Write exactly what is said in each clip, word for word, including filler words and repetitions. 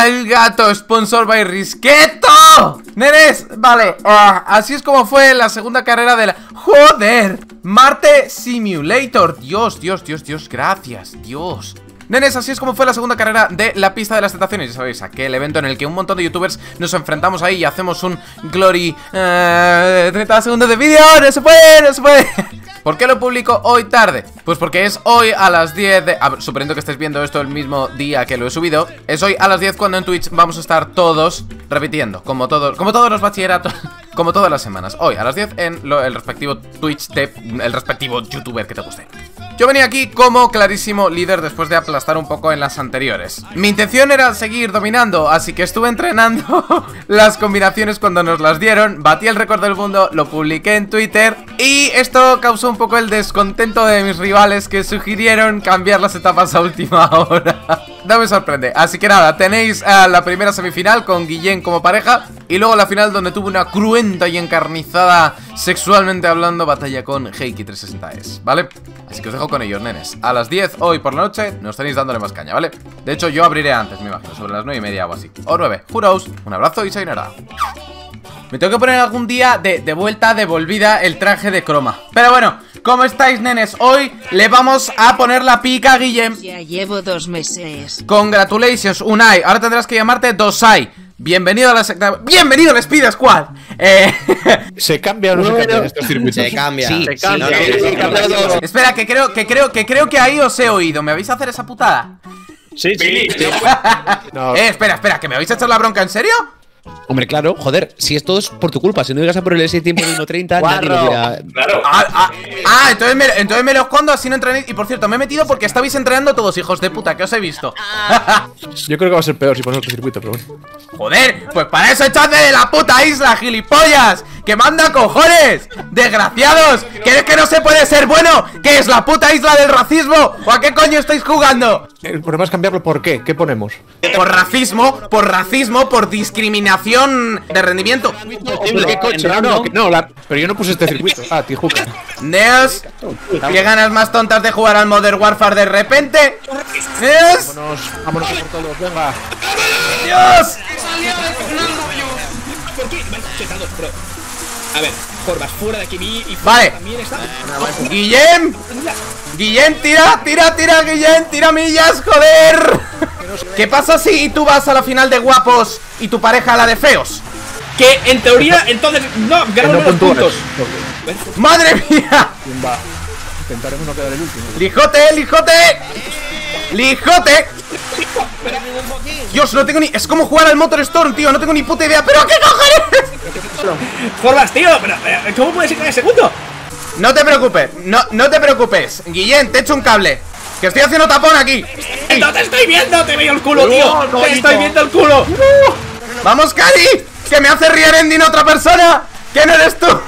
al gato, sponsor by Risqueto. Nenes, vale, uh, así es como fue la segunda carrera de la... ¡Joder! Marte Simulator. Dios, Dios, Dios, Dios, gracias, Dios. Nenes, así es como fue la segunda carrera de la pista de las tentaciones. Ya sabéis, aquel evento en el que un montón de youtubers nos enfrentamos ahí y hacemos un glory uh, treinta segundos de vídeo. No se puede, no se puede. ¿Por qué lo publico hoy tarde? Pues porque es hoy a las diez de... A ver, suponiendo que estés viendo esto el mismo día que lo he subido. Es hoy a las diez cuando en Twitch vamos a estar todos repitiendo, como todos, como todos los bachilleratos, como todas las semanas. Hoy a las diez en lo, el respectivo Twitch de el respectivo youtuber que te guste. Yo venía aquí como clarísimo líder después de aplastar un poco en las anteriores. Mi intención era seguir dominando, así que estuve entrenando las combinaciones cuando nos las dieron. Batí el récord del mundo, lo publiqué en Twitter y esto causó un poco el descontento de mis rivales que sugirieron cambiar las etapas a última hora. No me sorprende, así que nada, tenéis uh, la primera semifinal con Guillén como pareja y luego la final donde tuve una cruenta y encarnizada, sexualmente hablando, batalla con Heiki trescientos sesenta S, ¿vale? Así que os dejo con ellos, nenes. A las diez hoy por la noche nos tenéis dándole más caña, ¿vale? De hecho yo abriré antes, me imagino, sobre las nueve y media o así. O nueve, juraos, un abrazo y sayonara. Me tengo que poner algún día de, de vuelta, de volvida, el traje de croma. Pero bueno, ¿cómo estáis, nenes? Hoy le vamos a poner la pica a Guillem. Ya llevo dos meses. Congratulations, Unai. Ahora tendrás que llamarte Dosai. Bienvenido a la secta... ¡Bienvenido al Speed Squad! Eh... ¿Se cambia o no se cambia en estos circuitos? Se cambia. Sí, se cambia. No, no, Sí, sí, cambia todo. Espera, que creo, que creo, que creo que ahí os he oído. ¿Me vais a hacer esa putada? Sí, sí. sí. No. Eh, espera, espera, ¿que me vais a echar la bronca en serio? Hombre, claro, joder, si es todo es por tu culpa. Si no llegas a por el ese tiempo de uno treinta, nadie lo dirá. Claro. Ah, ah, ah entonces, me, entonces me lo escondo, así no entrenéis. Y por cierto, me he metido porque estabais entrenando todos, hijos de puta, que os he visto. Yo creo que va a ser peor si pones otro circuito, pero bueno. Joder, pues para eso echadme de la puta isla, gilipollas. Que manda cojones, desgraciados. ¿Queréis que no se puede ser bueno? ¿Qué es la puta isla del racismo? ¿O a qué coño estáis jugando? El problema es cambiarlo. ¿Por qué? ¿Qué ponemos? Por racismo, por racismo, por discriminación de rendimiento. ¿Qué coche? No, no, no la... pero yo no puse este circuito. Ah, Tijuca. Neos, ¿qué ganas más tontas de jugar al Modern Warfare de repente? Neos, Vámonos, vámonos por todos, venga. Dios. ¿Por qué? Vale, chetado, bro. A ver, Corvas, fuera de aquí. Y vale. También está. Guillem, Guillem, tira, tira, tira, Guillem, tira millas, joder. ¿Qué pasa si tú vas a la final de guapos y tu pareja a la de feos? Que en teoría, entonces, no, ganamos los puntos. ¡Madre mía! Va. Intentaremos no quedar el último. ¡Lijote, lijote! ¡Lijote! Dios, no tengo ni... Es como jugar al Motor Storm, tío, no tengo ni puta idea. ¿Pero qué cojones? Corvas, tío, pero ¿cómo puedes ir en el segundo? No te preocupes, no, no te preocupes. Guillén, te echo un cable. Que estoy haciendo tapón aquí. ¡No te estoy viendo! ¡Te veo el culo, tío! ¡Te estoy viendo el culo! ¡Vamos, Cari! ¡Que me hace rear ending otra persona! ¡Que no eres tú!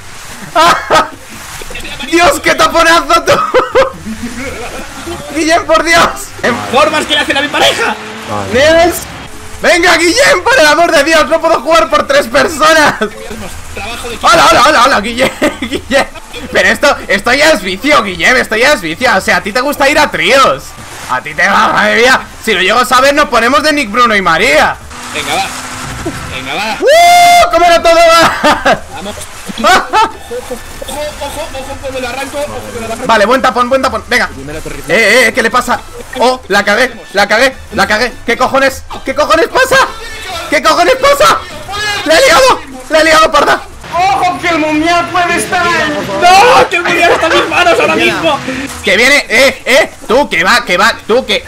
¡Dios, qué taponazo tú! ¡Guillén, por Dios! ¡Corvas, que le hacen a mi pareja! ¡Nieves! ¡Venga, Guillén, por el amor de Dios! ¡No puedo jugar por tres personas! ¡Hola, hola, hola, hola, Guillén! ¡Guillén! Pero esto, esto ya es vicio, Guillén, esto ya es vicio. O sea, a ti te gusta ir a tríos. A ti te va, madre mía. Si lo llego a saber, nos ponemos de Nick, Bruno y María. Venga, va. Venga, va. ¡Uh! ¡Cómo no todo va! Vamos. Ojo, ojo, ojo, ojo, que me lo arranco. Ojo, que me lo arranco. Vale, buen tapón, buen tapón. Venga. Eh, eh, ¿qué le pasa? Oh, la cagué, la cagué, la cagué. ¿Qué cojones? ¿Qué cojones pasa? ¿Qué cojones pasa? ¡Le he liado! ¡Le he liado, parda! ¡Ojo, que el mundial puede estar! ¡No! ¡Que el mundial está en mis manos ahora mismo! ¡Que viene! ¡Eh, eh! ¡Tú, que va, que va! ¡Tú, que!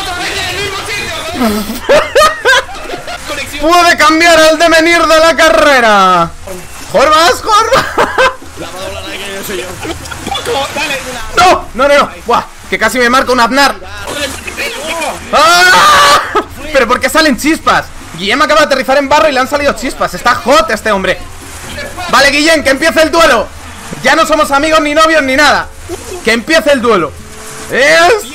¡Puede cambiar el devenir de la carrera! ¡Jorvas, Jorvas! ¡No! ¡No, no, no! ¡Buah! Que casi me marca un Aznar. ¡Ah! ¿Pero por qué salen chispas? Guillem acaba de aterrizar en barro y le han salido chispas. Está hot este hombre. Vale, Guillem, que empiece el duelo. Ya no somos amigos ni novios ni nada. Que empiece el duelo. Dios.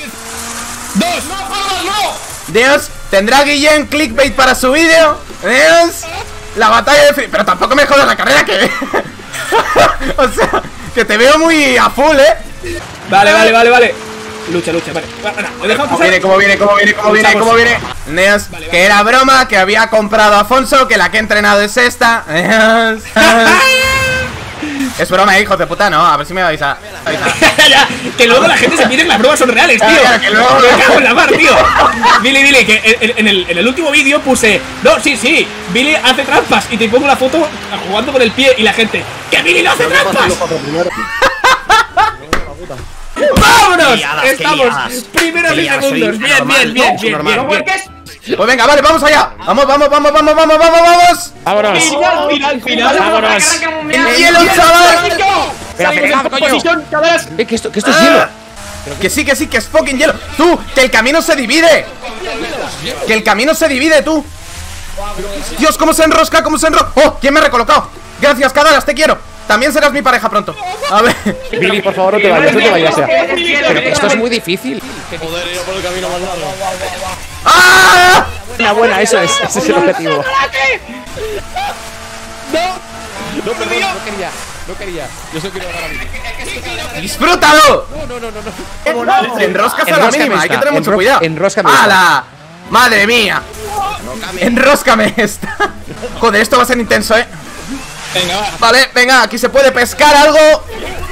Dios, ¿tendrá Guillem clickbait para su vídeo? Dios. La batalla de free. Pero tampoco me jodas la carrera, que... O sea, que te veo muy a full, ¿eh? Vale, vale, vale, vale. Lucha, lucha, vale. Ahora, ¿lo dejamos ¿Cómo pasar? viene, cómo viene, cómo viene, cómo viene, cómo viene? Neos, Vale, vale. que era broma, que había comprado a Afonso, que la que he entrenado es esta. Neos. Es broma, hijos de puta, no, a ver si me vais a... Ya, que luego la gente se piensa que las pruebas son reales, tío. Ya, ya, que luego- Me cago en la mar, tío. Billy, Billy, que en, en el, en el último vídeo puse, no, sí, sí, Billy hace trampas y te pongo la foto jugando con el pie y la gente, ¡que Billy no hace trampas! ¡Vámonos! liadas, Estamos qué liadas. primeros Qué y liadas, segundos. soy Bien, bien, normal, bien, ¿no? bien, Normal. bien, bien. Pues venga, vale, vamos allá. Vamos, vamos, vamos, vamos, vamos, vamos, vamos. Vámonos. Final, final, final. Vámonos. El hielo, chaval. Espera, espera, coño. Posición, caderas. Eh, que esto, que esto es hielo. Que sí, que sí, que es fucking hielo. Tú, que el camino se divide. Que el camino se divide, tú. Dios, cómo se enrosca, cómo se enrosca. Oh, ¿quién me ha recolocado? Gracias, Cadaras, te quiero. También serás mi pareja pronto. A ver. Billy, por favor, no te vayas, no te vayas ya. Pero que esto es muy difícil. ¡Ah! Buena, buena, eso es. Ese es el objetivo. No, perdón, no quería. No quería. Yo solo quiero ganar a Billy. ¡Disfrútalo! No, no, no, no. no. Te enroscas a la Enróscame mínima, hay que esta, tener mucho enro- cuidado. enróscame esta. ¡Hala! ¡Madre mía! Enróscame esta. Joder, esto va a ser intenso, eh. Venga, va. Vale, venga, aquí se puede pescar algo.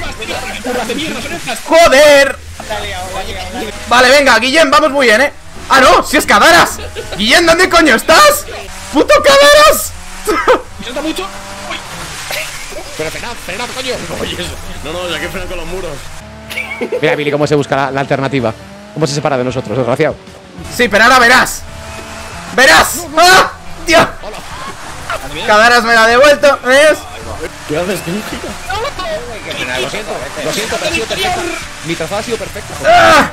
¡Joder! Vale, venga, Guillén, vamos muy bien, eh. ¡Ah, no! ¡Si es Cadaras! Guillén, ¿dónde coño estás? ¡Puto Cadaras! Salta mucho. Pero frenad, frenad, coño. No, no, ya que frenan con los muros. Mira, Billy, cómo se busca la, la alternativa. Cómo se separa de nosotros, desgraciado. Sí, pero ahora verás. ¡Verás! ¡Ah! ¡Tío! Cadaras me la ha devuelto, ¿ves? ¿Qué haces, tío? Lo siento, lo siento, pero ha sido perfecta. Mi trazado ha sido perfecto. ¡Ah!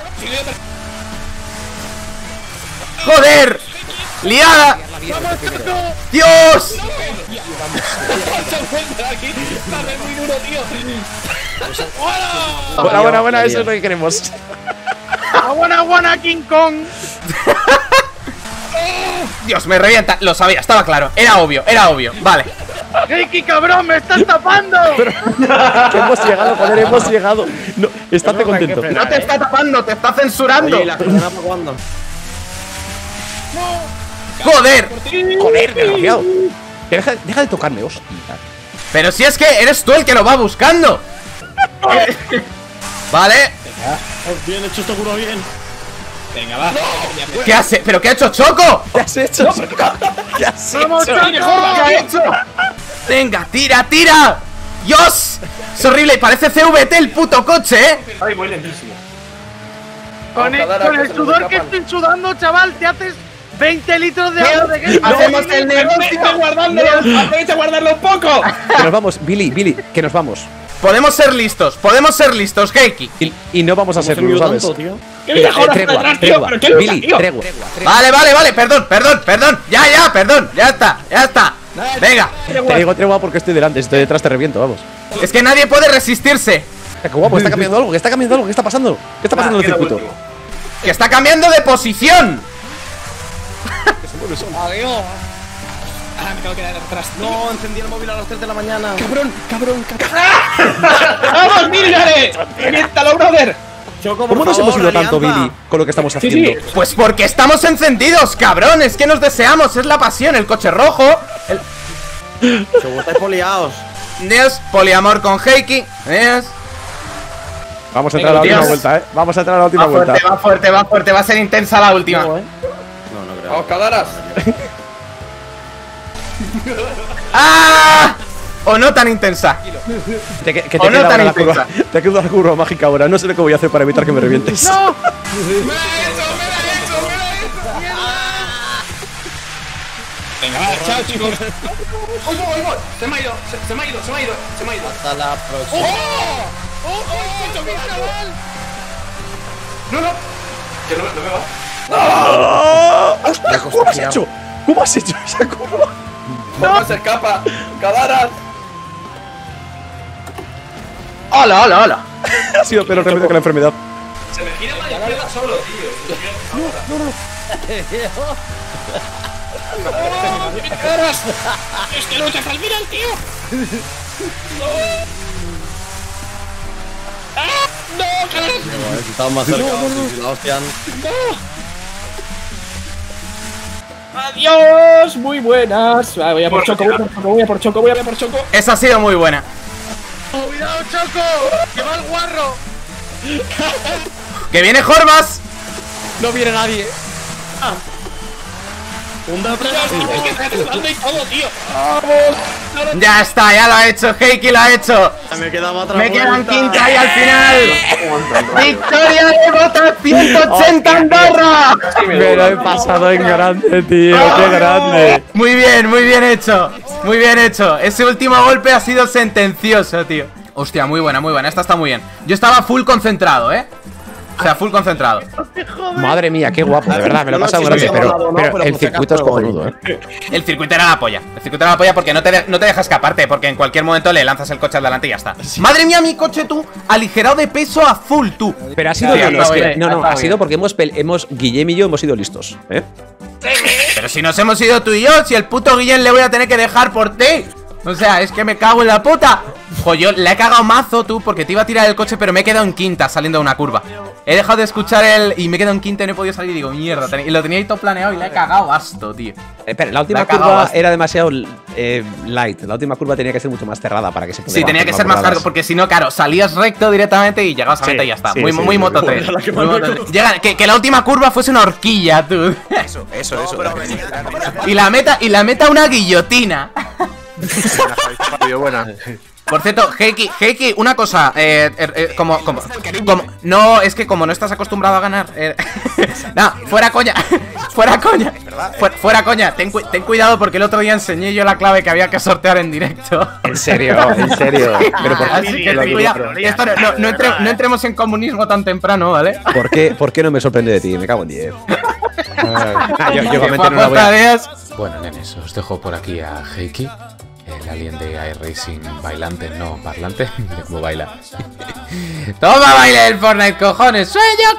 ¡Joder! ¡Liada! ¡Dios! Buena, buena, buena, eso es lo que queremos. Buena, buena, King Kong. Dios, me revienta. Lo sabía, estaba claro. Era obvio, era obvio. Vale. ¡Ricky, cabrón, me estás tapando! Hemos llegado, joder, hemos llegado. No, estate contento. No te está tapando, te está censurando. Oye, ¿y la frenada para cuándo? ¡Joder! Joder, desgraciado. Deja, deja de tocarme, hostia. Pero si es que eres tú el que lo va buscando. Vale. Bien hecho, esto curó bien. Venga, va. ¿Qué hace? ¿Pero qué ha hecho Choco? ¿Qué has hecho? ¿Qué has hecho? ¡Vamos, ¿Qué ha hecho? Venga, tira, tira. ¡Dios! Es horrible y parece C V T el puto coche, ¿eh? Ay, voy lentísimo. Con el, con el sudor que estoy sudando, chaval, te haces veinte litros de agua de que Hacemos el negocio. Aprovecha a guardarlo, aprovecha a guardarlo un poco. Que nos vamos, Billy, Billy, que nos vamos. Podemos ser listos, podemos ser listos, Heiki. Y, y no vamos a ¿Cómo se serlo, movió ¿sabes? tanto, tío? ¿Qué me jodas por tregua, detrás, tío? tregua. ¿Pero qué lucha, Billy, tío? tregua. Vale, vale, vale, perdón, perdón, perdón. Ya, ya, perdón, ya está, ya está. Venga, Te digo tregua porque estoy delante, si estoy detrás te reviento, vamos. es que nadie puede resistirse. Qué guapo, está cambiando algo, que está cambiando algo, ¿qué está pasando? ¿Qué está pasando en el circuito? Que está cambiando de posición. Ah, me tengo que dar atrás. No, encendí el móvil a las tres de la mañana. Cabrón, cabrón, cabrón. ¡Vamos, Billy! ¡Reviéntalo, brother! Choco, por ¿Cómo nos hemos favor, ido tanto, alianza. Billy, con lo que estamos Sí, haciendo? sí. Pues porque estamos encendidos, cabrón. Es que nos deseamos, es la pasión, el coche rojo. El... Choco, estáis poliados. Dios, poliamor con Heiki. Dios. Vamos a entrar a la Venga, última Dios. vuelta, eh. Vamos a entrar a la última Va vuelta. fuerte, va fuerte, va fuerte. Va a ser intensa la última. No, no creo. Vamos, Cadaras. ¡Ah! O no tan intensa. Te, que, que te O no queda tan ahora la curva. intensa. Te queda la curva mágica ahora. No sé lo que voy a hacer para evitar que me revientes. ¡No! Venga, va, chao, chicos. ¡Oy, voy, voy! Se me ha ido, se, se me ha ido, se me ha ido, se me ha ido. Hasta la próxima. No, no. Que no, no me va. ¡Hostia! ¿Cómo has hecho? ¿Cómo has hecho esa curva? No se escapa. Cadaras. Hola, hola, hola. Ha sido peor remedio que la enfermedad. Se me gira la izquierda solo, tío. No, no, no. Cadaras. Es que lucha al final, tío. ¡No, cabrón! Si estamos más cerca, si la hostian. ¡Adiós! Muy buenas. Ah, voy a por Choco, voy a por Choco, voy a por Choco, voy a por Choco. Esa ha sido muy buena. ¡Cuidado, Choco! ¡Que va el guarro! ¡Que viene Jorbas! No viene nadie. Un dato. Es que está sudando y todo, tío. ¡Vamos! Ya está, ya lo ha hecho, Heiki lo ha hecho. Me quedaba otra Me quedan vuelta. quinta y al final. ¡Victoria de Bota ciento ochenta Andorra! Me lo he pasado en grande, tío. Qué grande. Muy bien, muy bien hecho. Muy bien hecho. Ese último golpe ha sido sentencioso, tío. Hostia, muy buena, muy buena. Esta está muy bien. Yo estaba full concentrado, ¿eh? O sea, full concentrado. Madre mía, qué guapo, de verdad, me lo he No, pasado no, grande, sí, pero, no, no, pero pero el por si circuito es acaso, cojonudo, eh. El circuito era la polla. El circuito era la polla porque no te, de- no te deja escaparte. Porque en cualquier momento le lanzas el coche al delante y ya está. Madre mía, mi coche, tú. Aligerado de peso a full, tú. Pero ha sido Sí, bueno, está es que- bien, no, no, está ha bien. sido porque hemos, pel- hemos Guillem y yo hemos sido listos, ¿eh? Pero si nos hemos ido tú y yo, si el puto Guillén le voy a tener que dejar por ti. O sea, es que me cago en la puta. Jo, yo le he cagado mazo, tú, porque te iba a tirar el coche, pero me he quedado en quinta saliendo de una curva. He dejado de escuchar el... y me he quedado en quinta y no he podido salir y digo, mierda, ten- y lo tenía ahí todo planeado y le he cagado basto, tío. Eh, Espera, la última La ha cagado curva bastante. era demasiado eh, light. La última curva tenía que ser mucho más cerrada para que se pudiera Sí, tenía hacer que ser más burradas. largo, porque si no, claro, salías recto directamente y llegabas a Sí, meta y ya está. sí, muy sí, muy sí, Moto sí. tres. La que Muy más me Moto tres. Llega, que, que la última curva fuese una horquilla, tú. Eso, eso, eso. Y la meta, y la meta una guillotina. Buena. Por cierto, Heiki, Heiki, una cosa, eh, eh, eh, como, como, como, no, es que como no estás acostumbrado a ganar, eh, no, fuera coña, fuera coña, fuera, fuera coña, ten, cu- ten cuidado porque el otro día enseñé yo la clave que había que sortear en directo. En serio, en serio. Pero por, Así que ten cuidado, esto no, no, no entre- no entremos en comunismo tan temprano, ¿vale? ¿por qué, ¿por qué no me sorprende de ti? Me cago en diez. Ah, yo, yo Que obviamente fue a no la voy a... tareas. Bueno, nenes, os dejo por aquí a Heiki, el alien de iRacing bailante, no parlante, de cómo baila. Toma baile el Fortnite, cojones, sueño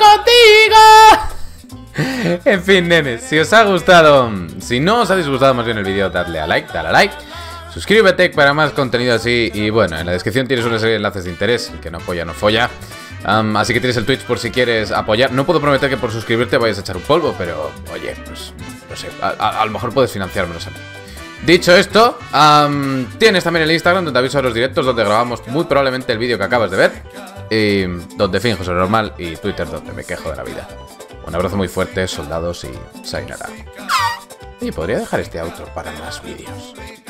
contigo. En fin, nenes, si os ha gustado, si no os ha disgustado más bien el vídeo, dadle a like, dale a like. Suscríbete para más contenido así. Y bueno, en la descripción tienes una serie de enlaces de interés. El que no apoya, no folla. Um, así que tienes el Twitch por si quieres apoyar. No puedo prometer que por suscribirte vayas a echar un polvo, pero oye, pues no sé, a, a- a lo mejor puedes financiármelos a mí. Dicho esto, um, tienes también el Instagram donde aviso a los directos, donde grabamos muy probablemente el vídeo que acabas de ver, y donde finjo ser normal, y Twitter donde me quejo de la vida. Un abrazo muy fuerte, soldados, y sayonara. Y podría dejar este outro para más vídeos.